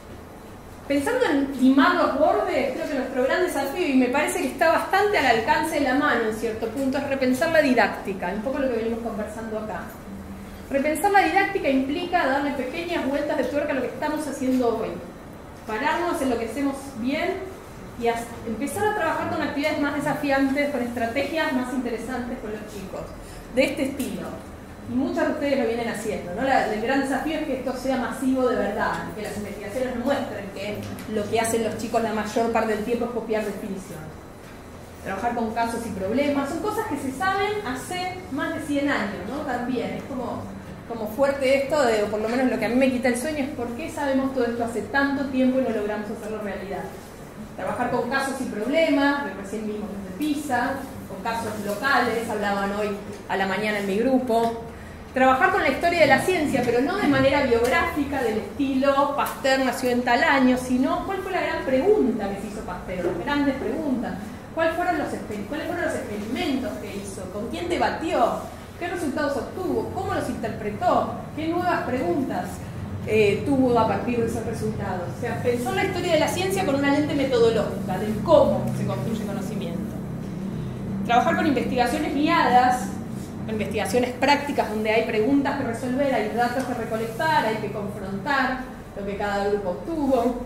Pensando en limar los bordes, creo que nuestro gran desafío, y me parece que está bastante al alcance de la mano en cierto punto, es repensar la didáctica, un poco lo que venimos conversando acá. Repensar la didáctica implica darle pequeñas vueltas de tuerca a lo que estamos haciendo hoy. Pararnos en lo que hacemos bien y empezar a trabajar con actividades más desafiantes, con estrategias más interesantes con los chicos, de este estilo. Y muchos de ustedes lo vienen haciendo, ¿no? El gran desafío es que esto sea masivo de verdad, que las investigaciones muestren que lo que hacen los chicos la mayor parte del tiempo es copiar definiciones. Trabajar con casos y problemas, son cosas que se saben hace más de 100 años, ¿no? También, es como fuerte esto, o por lo menos lo que a mí me quita el sueño es por qué sabemos todo esto hace tanto tiempo y no logramos hacerlo realidad. Trabajar con casos y problemas, recién vimos desde PISA, con casos locales, hablaban hoy a la mañana en mi grupo. Trabajar con la historia de la ciencia, pero no de manera biográfica, del estilo Pasteur nació en tal año, sino cuál fue la gran pregunta que se hizo Pasteur, las grandes preguntas. ¿Cuáles fueron los experimentos que hizo? ¿Con quién debatió? ¿Qué resultados obtuvo? ¿Cómo los interpretó? ¿Qué nuevas preguntas tuvo a partir de esos resultados? O sea, pensó la historia de la ciencia con una lente metodológica, del cómo se construye conocimiento. Trabajar con investigaciones guiadas, con investigaciones prácticas donde hay preguntas que resolver, hay datos que recolectar, hay que confrontar lo que cada grupo obtuvo.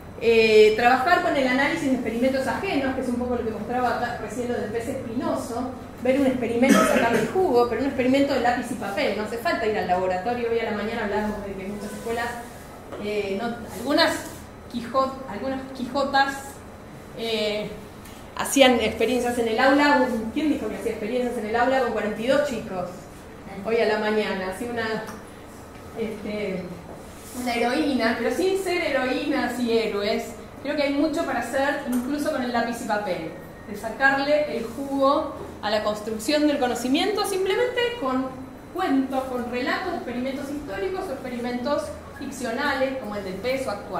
Trabajar con el análisis de experimentos ajenos, que es un poco lo que mostraba acá recién lo del pez espinoso, ver un experimento y sacarle el jugo, pero un experimento de lápiz y papel, no hace falta ir al laboratorio. Hoy a la mañana hablamos de que muchas escuelas, algunas quijotas hacían experiencias en el aula. ¿Quién dijo que hacía experiencias en el aula con 42 chicos? Hoy a la mañana, así una heroína, pero sin ser heroínas y héroes. Creo que hay mucho para hacer, incluso con el lápiz y papel, de sacarle el jugo a la construcción del conocimiento simplemente con cuentos, con relatos de experimentos históricos o experimentos ficcionales, como el del peso actual.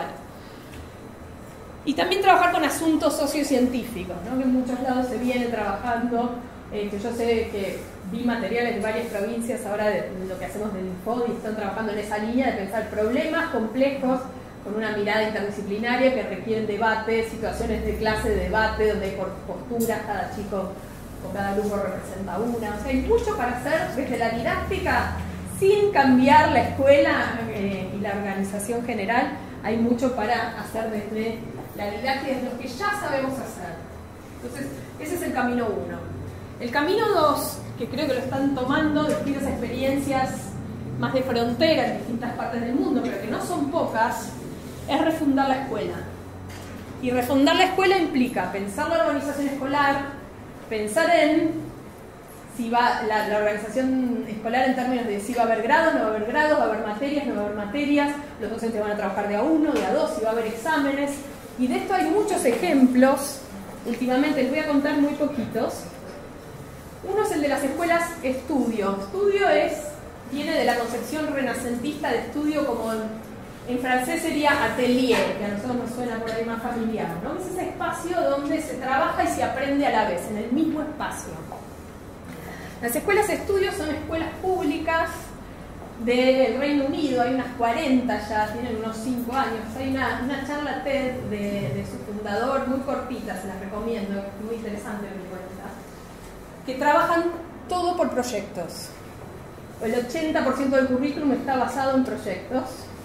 Y también trabajar con asuntos sociocientíficos, ¿no? Que en muchos lados se viene trabajando. Yo sé que vi materiales de varias provincias ahora de lo que hacemos del INFOD y están trabajando en esa línea de pensar problemas complejos con una mirada interdisciplinaria que requieren debate, situaciones de clase de debate donde hay posturas, cada chico o cada alumno representa una. O sea, hay mucho para hacer desde la didáctica sin cambiar la escuela y la organización general. Hay mucho para hacer desde la didáctica, desde lo que ya sabemos hacer. Entonces, ese es el camino 1. El camino 2, que creo que lo están tomando distintas experiencias más de frontera en distintas partes del mundo, pero que no son pocas, es refundar la escuela. Y refundar la escuela implica pensar la organización escolar, pensar en si va la organización escolar en términos de si va a haber grados, no va a haber grados, va a haber materias, no va a haber materias, los docentes van a trabajar de A1, de A2, si va a haber exámenes. Y de esto hay muchos ejemplos. Últimamente les voy a contar muy poquitos. Uno es el de las escuelas estudio. Estudio viene de la concepción renacentista de estudio, como en francés sería atelier, que a nosotros nos suena por ahí más familiar, ¿no? Es ese espacio donde se trabaja y se aprende a la vez, en el mismo espacio. Las escuelas estudio son escuelas públicas del Reino Unido, hay unas 40 ya, tienen unos 5 años. Hay una charla TED de su fundador, muy cortita, se las recomiendo, es muy interesante lo que cuenta, que trabajan todo por proyectos. El 80% del currículum está basado en proyectos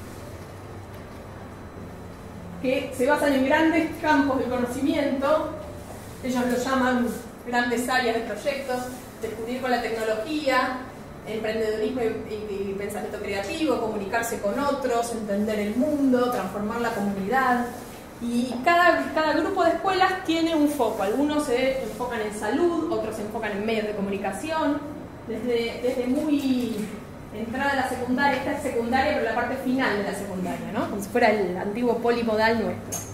que se basan en grandes campos de conocimiento. Ellos lo llaman grandes áreas de proyectos: descubrir con la tecnología, emprendedurismo y pensamiento creativo, comunicarse con otros, entender el mundo, transformar la comunidad. Y cada grupo de escuelas tiene un foco. Algunos se enfocan en salud, otros se enfocan en medios de comunicación. Desde muy entrada a la secundaria, esta es secundaria, pero la parte final de la secundaria, ¿no? Como si fuera el antiguo polimodal nuestro.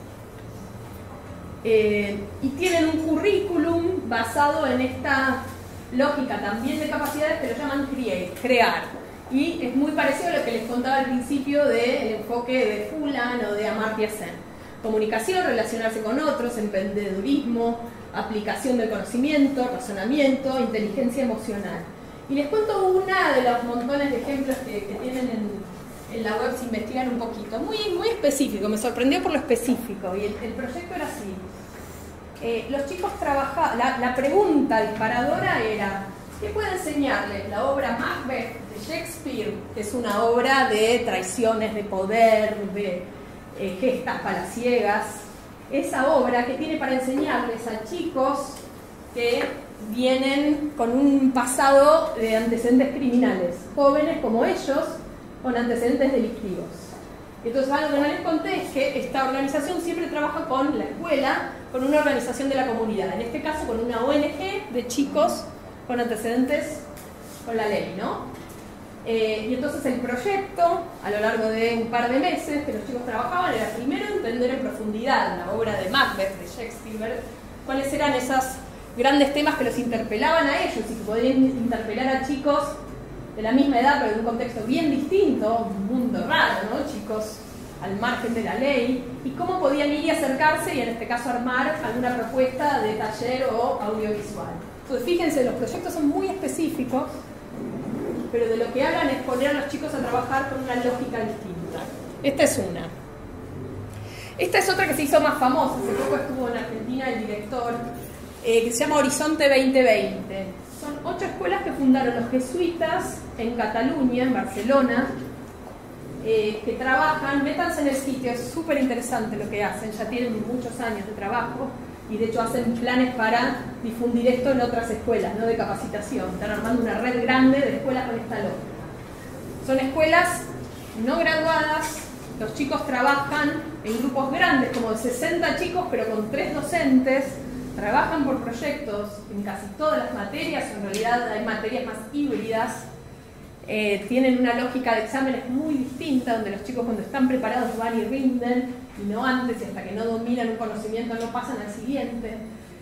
Y tienen un currículum basado en esta lógica también de capacidades que lo llaman crear. Y es muy parecido a lo que les contaba al principio del enfoque de Fulan o de Amartya Sen. Comunicación, relacionarse con otros, emprendedurismo, aplicación del conocimiento, razonamiento, inteligencia emocional. Y les cuento una de los montones de ejemplos que tienen en la web si investigan un poquito. Muy específico, me sorprendió por lo específico. Y el proyecto era así. Los chicos trabajaban, la pregunta disparadora era: ¿qué puede enseñarles la obra Macbeth de Shakespeare, que es una obra de traiciones, de poder, de gestas palaciegas? Esa obra que tiene para enseñarles a chicos que vienen con un pasado de antecedentes criminales, jóvenes como ellos, con antecedentes delictivos. Entonces, algo que no les conté es que esta organización siempre trabaja con la escuela, con una organización de la comunidad, en este caso con una ONG de chicos con antecedentes con la ley, ¿no? Y entonces el proyecto, a lo largo de un par de meses que los chicos trabajaban, era primero entender en profundidad la obra de Macbeth de Shakespeare, cuáles eran esos grandes temas que los interpelaban a ellos y que podrían interpelar a chicos de la misma edad, pero de un contexto bien distinto, un mundo raro, ¿no? Chicos al margen de la ley, y cómo podían ir y acercarse y en este caso armar alguna propuesta de taller o audiovisual. Entonces fíjense, los proyectos son muy específicos, pero de lo que hablan es poner a los chicos a trabajar con una lógica distinta. Esta es una. Esta es otra que se hizo más famosa, hace poco estuvo en Argentina el director, que se llama Horizonte 2020. Son 8 escuelas que fundaron los jesuitas en Cataluña, en Barcelona, que trabajan, métanse en el sitio, es súper interesante lo que hacen, ya tienen muchos años de trabajo y de hecho hacen planes para difundir esto en otras escuelas, ¿no? De capacitación. Están armando una red grande de escuelas con esta lógica. Son escuelas no graduadas, los chicos trabajan en grupos grandes, como de 60 chicos, pero con 3 docentes, trabajan por proyectos en casi todas las materias, en realidad hay materias más híbridas. Tienen una lógica de exámenes muy distinta, donde los chicos cuando están preparados van y rinden, y no antes, y hasta que no dominan un conocimiento no pasan al siguiente.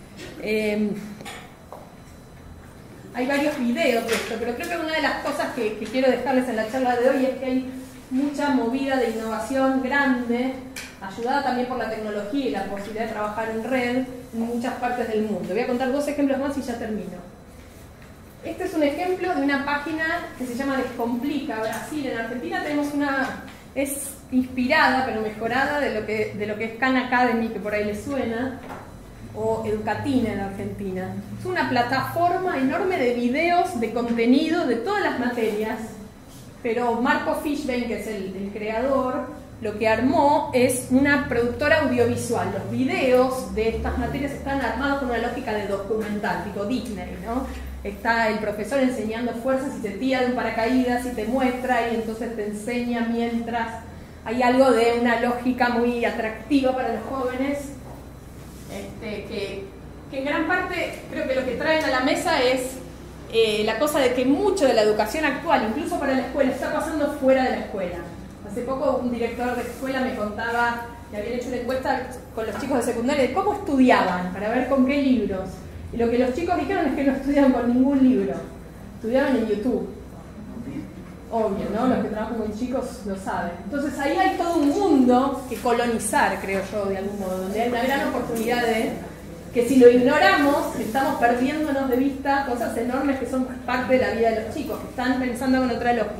Hay varios videos de esto, pero creo que una de las cosas que quiero dejarles en la charla de hoy es que hay mucha movida de innovación grande, ayudada también por la tecnología y la posibilidad de trabajar en red en muchas partes del mundo. Voy a contar 2 ejemplos más y ya termino. Este es un ejemplo de una página que se llama Descomplica Brasil. En Argentina tenemos una, es inspirada pero mejorada de lo que es Khan Academy, que por ahí les suena, o Educatina en Argentina. Es una plataforma enorme de videos, de contenido de todas las materias, pero Marco Fishbein, que es el creador, lo que armó es una productora audiovisual. Los videos de estas materias están armados con una lógica de documental, tipo Disney, ¿no? Está el profesor enseñando fuerzas y te tira de un paracaídas y te muestra y entonces te enseña mientras. Hay algo de una lógica muy atractiva para los jóvenes, que en gran parte creo que lo que traen a la mesa es la cosa de que mucho de la educación actual, incluso para la escuela, está pasando fuera de la escuela. Hace poco un director de escuela me contaba que habían hecho una encuesta con los chicos de secundaria de cómo estudiaban, para ver con qué libros. Y lo que los chicos dijeron es que no estudiaban con ningún libro, estudiaban en YouTube. Obvio, ¿no? Los que trabajan con chicos lo saben. Entonces ahí hay todo un mundo que colonizar, creo yo, de algún modo, donde hay una gran oportunidad de que si lo ignoramos, estamos perdiéndonos de vista cosas enormes que son parte de la vida de los chicos, que están pensando con otra lógica.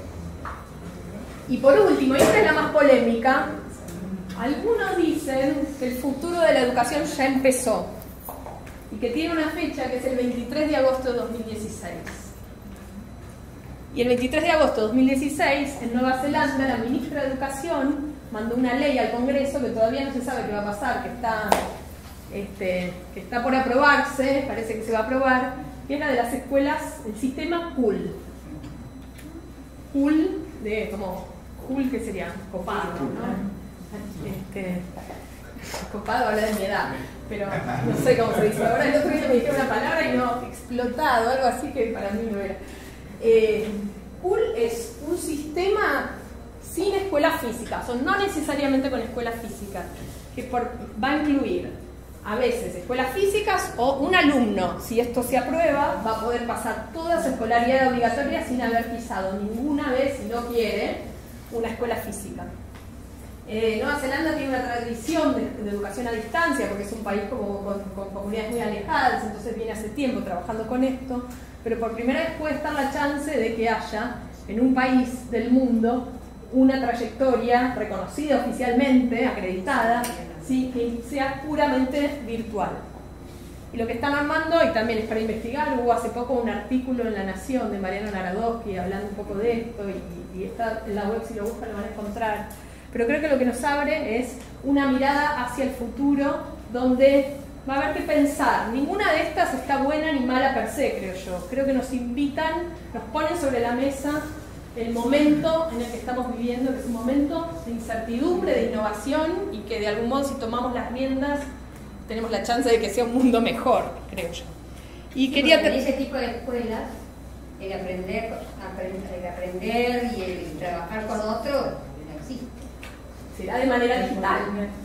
Y por último, y esta es la más polémica, algunos dicen que el futuro de la educación ya empezó y que tiene una fecha que es el 23 de agosto de 2016. Y el 23 de agosto de 2016, en Nueva Zelanda, la ministra de Educación mandó una ley al Congreso que todavía no se sabe qué va a pasar, que está por aprobarse, parece que se va a aprobar, que es la de las escuelas, el sistema PUL. PUL, de como PUL, que sería copado, ¿no? Copado habla de mi edad, pero no sé cómo se dice. Ahora el otro día me dijeron una palabra y no, explotado, algo así que para mí no era. Cool es un sistema sin escuela física, o no necesariamente con escuela física, que va a incluir a veces escuelas físicas o un alumno, si esto se aprueba, va a poder pasar toda su escolaridad obligatoria sin haber pisado ninguna vez, si no quiere, una escuela física. Nueva Zelanda tiene una tradición de educación a distancia, porque es un país con comunidades muy alejadas, entonces viene hace tiempo trabajando con esto, pero por primera vez puede estar la chance de que haya en un país del mundo una trayectoria reconocida oficialmente, acreditada, ¿sí? Que sea puramente virtual. Y lo que están armando, y también es para investigar, hubo hace poco un artículo en La Nación de Mariano Narodowski hablando un poco de esto, y está en la web, si lo buscan lo van a encontrar. Pero creo que lo que nos abre es una mirada hacia el futuro, donde va a haber que pensar. Ninguna de estas está buena ni mala per se, creo yo. Creo que nos invitan, nos ponen sobre la mesa el momento en el que estamos viviendo, que es un momento de incertidumbre, de innovación, y que de algún modo, si tomamos las riendas, tenemos la chance de que sea un mundo mejor, creo yo. Y quería en ese tipo de escuelas, el aprender y el trabajar con otro no existe. Será de manera digital.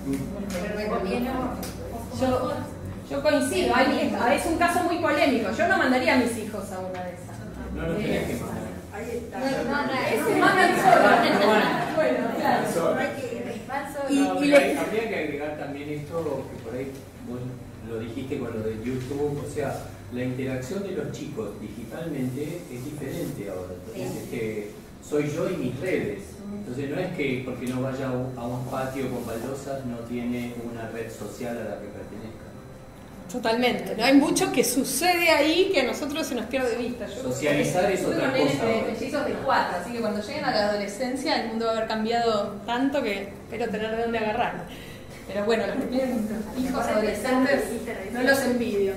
Yo coincido, es un caso muy polémico. Yo no mandaría a mis hijos a una de esas. No lo tenés que mandar. Ese mandan solo. Bueno, claro. Habría que agregar también esto, que por ahí vos lo dijiste con lo de YouTube, o sea, la interacción de los chicos digitalmente es diferente ahora. Entonces, es que soy yo y mis redes. Entonces no es que porque no vaya a un patio con baldosas no tiene una red social a la que pertenezca. Totalmente, ¿no? Hay mucho que sucede ahí que a nosotros se nos pierde de vista. Socializar es otra cosa. Mellizos de 4, así que cuando lleguen a la adolescencia el mundo va a haber cambiado tanto que espero tener de dónde agarrar. Pero bueno, los que tienen hijos adolescentes no los envidio.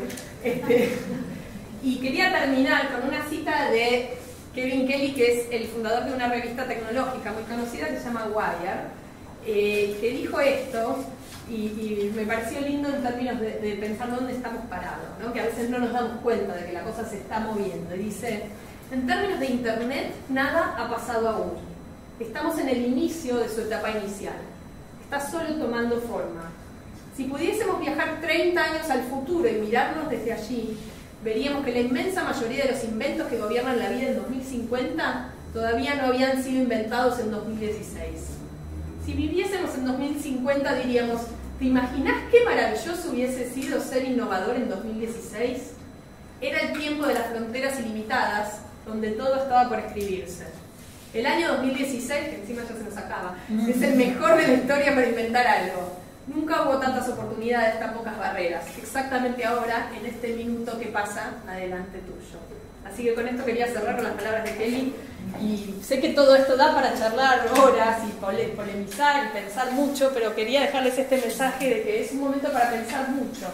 Y quería terminar con una cita de Kevin Kelly, que es el fundador de una revista tecnológica muy conocida que se llama Wired, que dijo esto. Y me pareció lindo en términos de pensar dónde estamos parados, ¿no? Que a veces no nos damos cuenta de que la cosa se está moviendo. Y dice, en términos de Internet, nada ha pasado aún. Estamos en el inicio de su etapa inicial. Está solo tomando forma. Si pudiésemos viajar 30 años al futuro y mirarnos desde allí, veríamos que la inmensa mayoría de los inventos que gobiernan la vida en 2050 todavía no habían sido inventados en 2016. Si viviésemos en 2050 diríamos, ¿te imaginas qué maravilloso hubiese sido ser innovador en 2016? Era el tiempo de las fronteras ilimitadas, donde todo estaba por escribirse. El año 2016, que encima ya se nos acaba, es el mejor de la historia para inventar algo. Nunca hubo tantas oportunidades, tan pocas barreras. Exactamente ahora, en este minuto que pasa adelante tuyo. Así que con esto quería cerrar con las palabras de Kelly. Y sé que todo esto da para charlar horas y polemizar y pensar mucho, pero quería dejarles este mensaje de que es un momento para pensar mucho.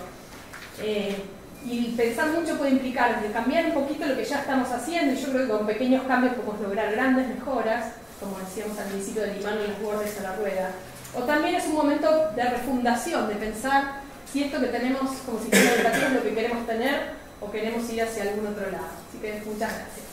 Y pensar mucho puede implicar de cambiar un poquito lo que ya estamos haciendo, y yo creo que con pequeños cambios podemos lograr grandes mejoras, como decíamos al principio del imán y los bordes a la rueda. O también es un momento de refundación, de pensar si esto que tenemos como sistema educativo es lo que queremos tener o queremos ir hacia algún otro lado. Así que muchas gracias.